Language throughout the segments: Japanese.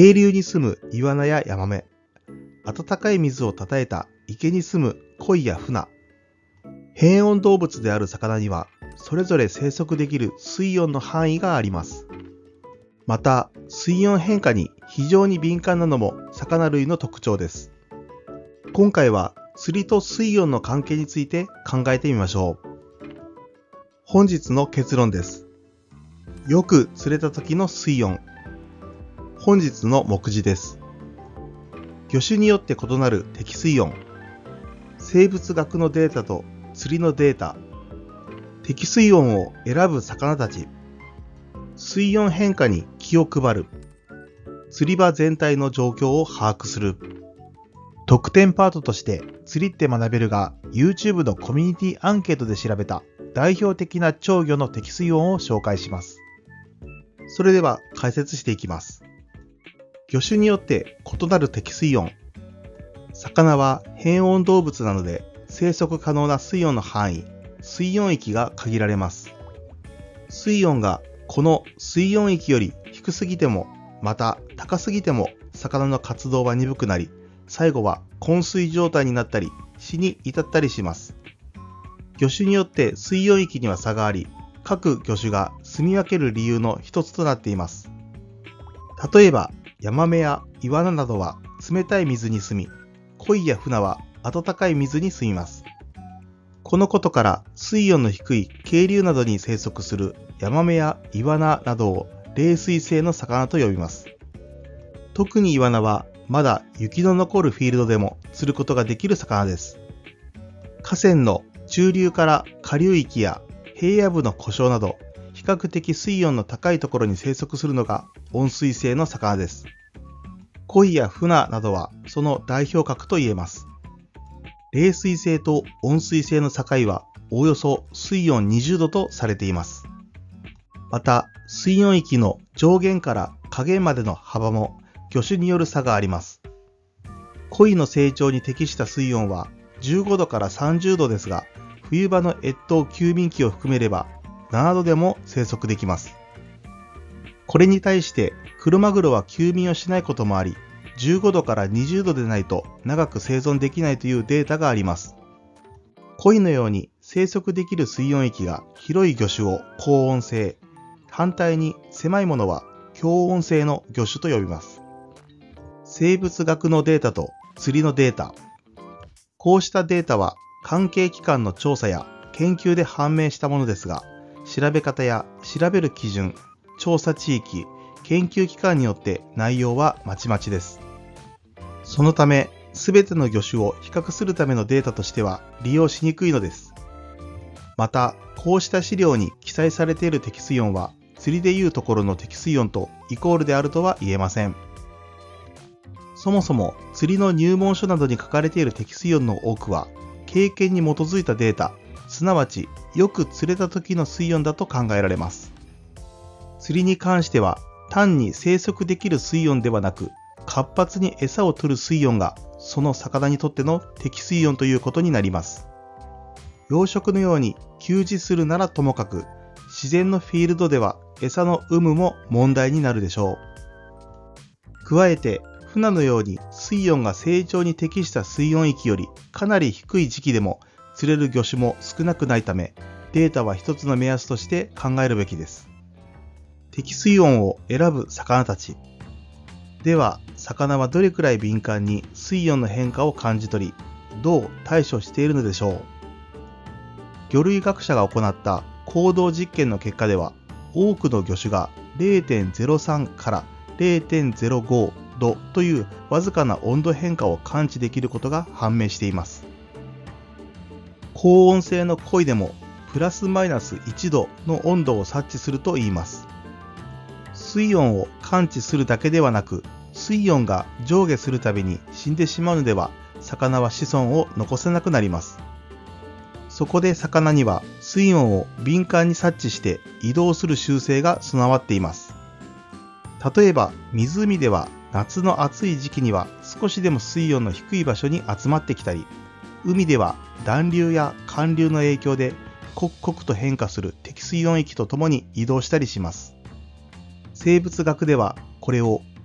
渓流に住むイワナやヤマメ、温かい水をたたえた池に住む鯉やフナ、変温動物である魚にはそれぞれ生息できる水温の範囲があります。また、水温変化に非常に敏感なのも魚類の特徴です。今回は釣りと水温の関係について考えてみましょう。本日の結論です。よく釣れた時の水温。本日の目次です。魚種によって異なる適水温。生物学のデータと釣りのデータ。適水温を選ぶ魚たち。水温変化に気を配る。釣り場全体の状況を把握する。特典パートとして釣りって学べるが YouTube のコミュニティアンケートで調べた代表的な長魚の適水温を紹介します。それでは解説していきます。魚種によって異なる適水温。魚は変温動物なので生息可能な水温の範囲、水温域が限られます。水温がこの水温域より低すぎても、また高すぎても魚の活動は鈍くなり、最後は昏睡状態になったり死に至ったりします。魚種によって水温域には差があり、各魚種が住み分ける理由の一つとなっています。例えば、ヤマメやイワナなどは冷たい水に住み、鯉やフナは温かい水に住みます。このことから水温の低い渓流などに生息するヤマメやイワナなどを冷水性の魚と呼びます。特にイワナはまだ雪の残るフィールドでも釣ることができる魚です。河川の中流から下流域や平野部の湖沼など比較的水温の高いところに生息するのが温水性の魚です。鯉やフナなどはその代表格と言えます。冷水性と温水性の境はおおよそ水温20度とされています。また、水温域の上限から下限までの幅も魚種による差があります。鯉の成長に適した水温は15度から30度ですが、冬場の越冬休眠期を含めれば7度でも生息できます。これに対してクロマグロは休眠をしないこともあり、15度から20度でないと長く生存できないというデータがあります。鯉のように生息できる水温域が広い魚種を高温性、反対に狭いものは強温性の魚種と呼びます。生物学のデータと釣りのデータ。こうしたデータは関係機関の調査や研究で判明したものですが、調べ方や調べる基準、調査地域、研究機関によって内容はまちまちです。そのため、すべての魚種を比較するためのデータとしては利用しにくいのです。また、こうした資料に記載されている適水温は、釣りでいうところの適水温とイコールであるとは言えません。そもそも釣りの入門書などに書かれている適水温の多くは、経験に基づいたデータ、すなわちよく釣れた時の水温だと考えられます。釣りに関しては単に生息できる水温ではなく、活発に餌を取る水温がその魚にとっての適水温ということになります。養殖のように給餌するならともかく、自然のフィールドでは餌の有無も問題になるでしょう。加えて、フナのように水温が成長に適した水温域よりかなり低い時期でも釣れる魚種も少なくないため、データは一つの目安として考えるべきです。適水温を選ぶ魚たち。では、魚はどれくらい敏感に水温の変化を感じ取り、どう対処しているのでしょう。魚類学者が行った行動実験の結果では、多くの魚種が 0.03 から 0.05 度というわずかな温度変化を感知できることが判明しています。高温性の鯉でもプラスマイナス1度の温度を察知するといいます。水温を感知するだけではなく、水温が上下するたびに死んでしまうのでは、魚は子孫を残せなくなります。そこで魚には水温を敏感に察知して移動する習性が備わっています。例えば湖では夏の暑い時期には少しでも水温の低い場所に集まってきたり、海では暖流や寒流の影響で刻々と変化する適水温域とともに移動したりします。生物学ではこれを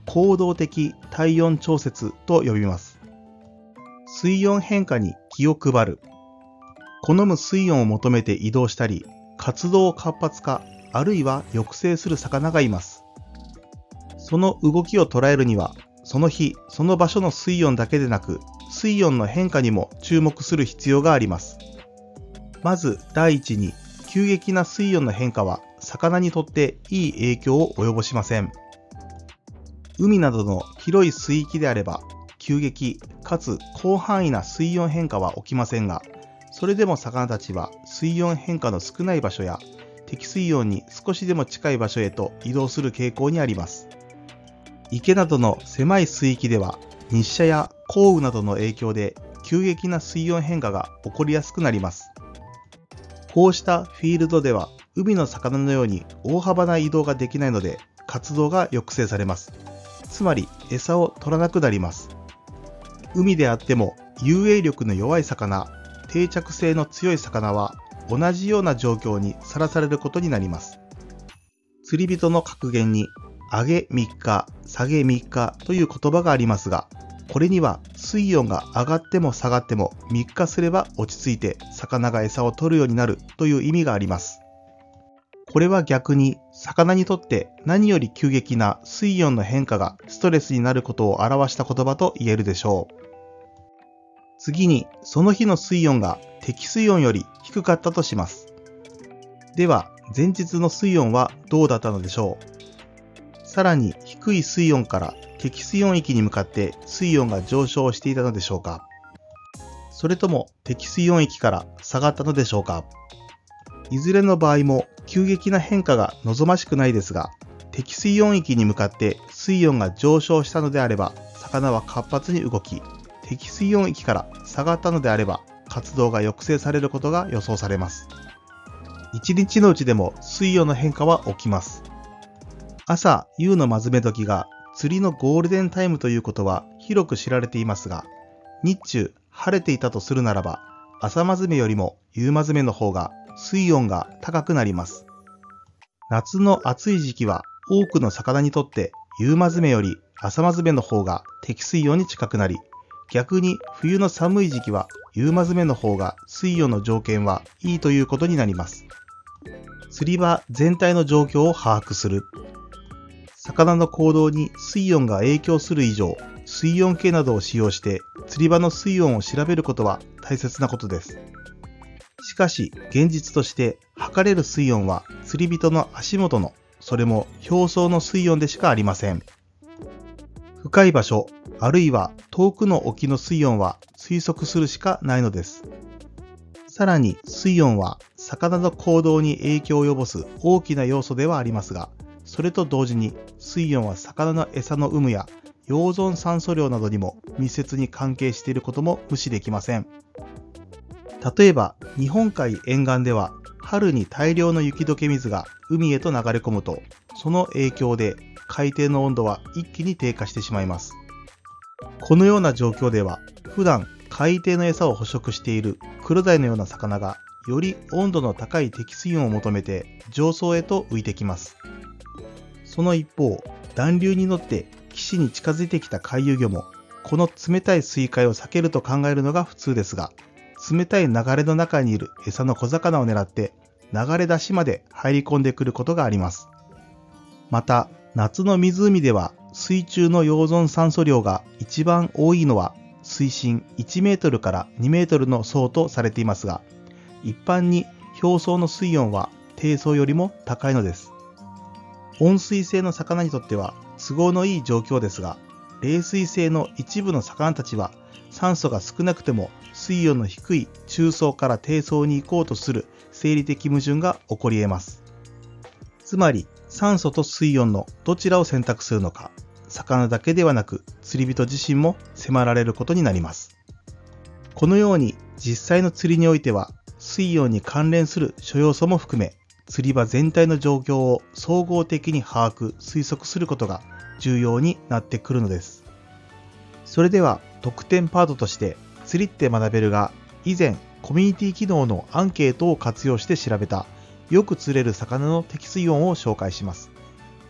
行動的体温調節と呼びます。水温変化に気を配る。好む水温を求めて移動したり、活動を活発化、あるいは抑制する魚がいます。その動きを捉えるには、その日、その場所の水温だけでなく、水温の変化にも注目する必要があります。まず第一に、急激な水温の変化は魚にとっていい影響を及ぼしません。海などの広い水域であれば、急激かつ広範囲な水温変化は起きませんが、それでも魚たちは水温変化の少ない場所や適水温に少しでも近い場所へと移動する傾向にあります。池などの狭い水域では日射や降雨などの影響で急激な水温変化が起こりやすくなります。こうしたフィールドでは海の魚のように大幅な移動ができないので活動が抑制されます。つまり餌を取らなくなります。海であっても遊泳力の弱い魚、定着性の強い魚は同じような状況にさらされることになります。釣り人の格言に上げ3日、下げ3日という言葉がありますが、これには水温が上がっても下がっても3日すれば落ち着いて魚が餌を取るようになるという意味があります。これは逆に魚にとって何より急激な水温の変化がストレスになることを表した言葉と言えるでしょう。次にその日の水温が適水温より低かったとします。では前日の水温はどうだったのでしょう。さらに低い水温から適水温域に向かって水温が上昇していたのでしょうか。それとも適水温域から下がったのでしょうか。いずれの場合も急激な変化が望ましくないですが、適水温域に向かって水温が上昇したのであれば魚は活発に動き、適水温域から下がったのであれば活動が抑制されることが予想されます。一日のうちでも水温の変化は起きます。朝夕のまずめ時が釣りのゴールデンタイムということは広く知られていますが、日中晴れていたとするならば朝まずめよりも夕まずめの方が水温が高くなります。夏の暑い時期は多くの魚にとって夕まずめより朝まずめの方が適水温に近くなり、逆に冬の寒い時期は夕まずめの方が水温の条件はいいということになります。釣り場全体の状況を把握する。魚の行動に水温が影響する以上、水温計などを使用して釣り場の水温を調べることは大切なことです。しかし現実として測れる水温は釣り人の足元の、それも表層の水温でしかありません。深い場所、あるいは遠くの沖の水温は推測するしかないのです。さらに水温は魚の行動に影響を及ぼす大きな要素ではありますが、それと同時に水温は魚の餌の有無や溶存酸素量などにも密接に関係していることも無視できません。例えば日本海沿岸では春に大量の雪解け水が海へと流れ込むと、その影響で海底の温度は一気に低下してしまいます。このような状況では普段海底の餌を捕食しているクロダイのような魚がより温度の高い適水温を求めて上層へと浮いてきます。その一方、暖流に乗って岸に近づいてきた回遊魚もこの冷たい水海を避けると考えるのが普通ですが、冷たい流れの中にいる餌の小魚を狙って流れ出しまで入り込んでくることがあります。また夏の湖では水中の溶存酸素量が一番多いのは水深1メートルから2メートルの層とされていますが、一般に表層の水温は底層よりも高いのです。温水性の魚にとっては都合のいい状況ですが、冷水性の一部の魚たちは酸素が少なくても水温の低い中層から低層に行こうとする生理的矛盾が起こり得ます。つまり酸素と水温のどちらを選択するのか、魚だけではなく釣り人自身も迫られることになります。このように実際の釣りにおいては水温に関連する諸要素も含め、釣り場全体の状況を総合的に把握・推測することが重要になってくるのです。それでは特典パートとして釣りって学べるが以前コミュニティ機能のアンケートを活用して調べたよく釣れる魚の適水温を紹介します。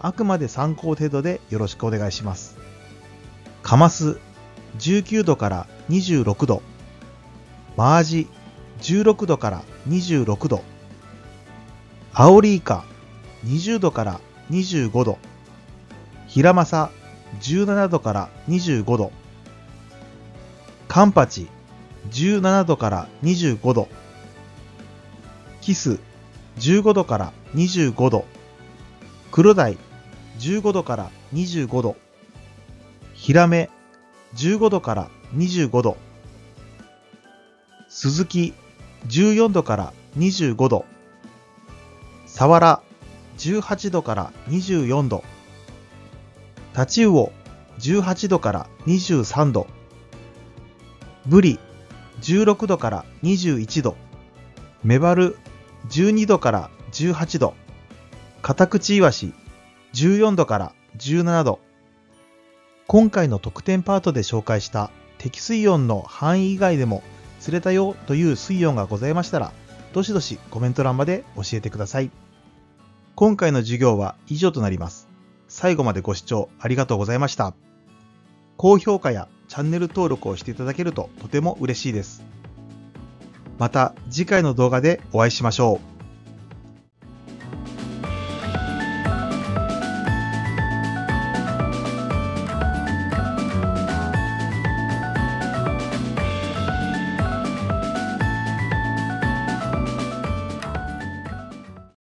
あくまで参考程度でよろしくお願いします。カマス19度から26度、マアジ16度から26度、アオリイカ20度から25度、ヒラマサ17度から25度、カンパチ17度から25度、キス15度から25度、クロダイ15度から25度、ヒラメ15度から25度、スズキ14度から25度、サワラ18度から24度、タチウオ18度から23度、ブリ16度から21度、メバル12度から18度、カタクチイワシ14度から17度。今回の特典パートで紹介した適水温の範囲以外でも釣れたよという水温がございましたら、どしどしコメント欄まで教えてください。今回の授業は以上となります。最後までご視聴ありがとうございました。高評価やチャンネル登録をしていただけるととても嬉しいです。また次回の動画でお会いしましょう。